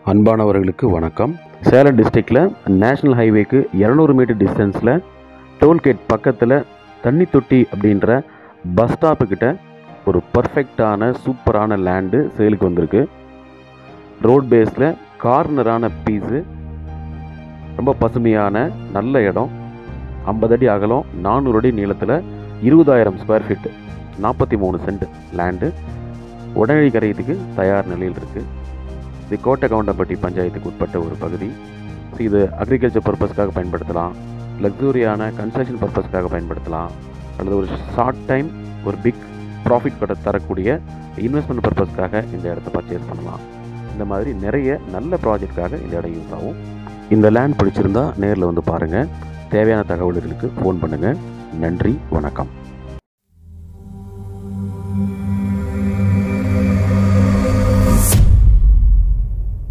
அன்பானவர்களுக்கு வணக்கம். சேலம் டிஸ்ட்ரிக்டில் நேஷ்னல் ஹைவேக்கு 200 மீட்டர் டிஸ்டன்ஸில் டோல்கேட் பக்கத்தில் தண்ணி தொட்டி அப்படின்ற பஸ் ஸ்டாப்புக்கிட்ட ஒரு பர்ஃபெக்டான சூப்பரான லேண்டு சேலுக்கு வந்திருக்கு. ரோட் பேஸில் கார்னரான பீஸு, ரொம்ப பசுமையான நல்ல இடம். 50 அடி அகலம், 400 அடி நீளத்தில் 20,000 ஸ்கொயர் ஃபீட், 43 சென்ட் லேண்டு உடனடி கரையத்துக்கு தயார் நிலையில் இருக்குது. இது கோட்டை கவுண்டம்பட்டி பஞ்சாயத்துக்கு உட்பட்ட ஒரு பகுதி. இது அக்ரிகல்ச்சர் பர்பஸ்க்காக பயன்படுத்தலாம், லக்ஸூரியான கன்ஸ்ட்ரக்ஷன் பர்பஸ்க்காக பயன்படுத்தலாம், அல்லது ஒரு ஷார்ட் டைம் ஒரு பிக் ப்ராஃபிட் தரக்கூடிய இன்வெஸ்ட்மெண்ட் பர்பஸ்க்காக இந்த இடத்த பர்ச்சேஸ் பண்ணலாம். இந்த மாதிரி நிறைய நல்ல ப்ராஜெக்ட்காக இந்த இடம் யூஸ் ஆகும். இந்த லேண்ட் பிடிச்சிருந்தா நேரில் வந்து பாருங்கள். தேவையான தகவல்களுக்கு ஃபோன் பண்ணுங்கள். நன்றி, வணக்கம்.